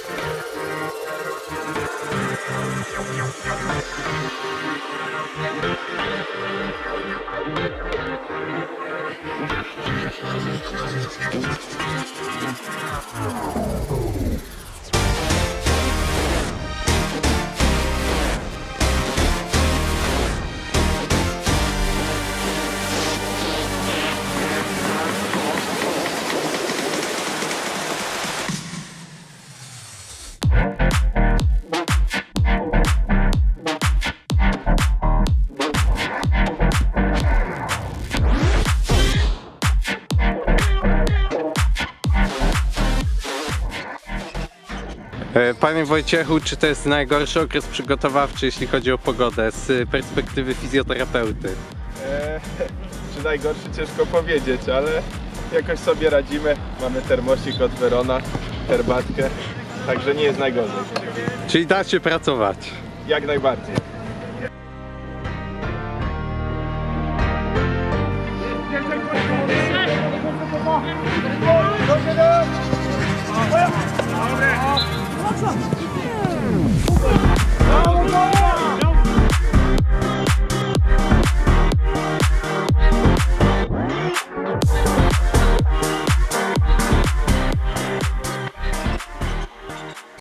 Panie Wojciechu, czy to jest najgorszy okres przygotowawczy, jeśli chodzi o pogodę, z perspektywy fizjoterapeuty? Czy najgorszy, ciężko powiedzieć, ale jakoś sobie radzimy. Mamy termosik od Verona, herbatkę, także nie jest najgorzej. Czyli da się pracować? Jak najbardziej.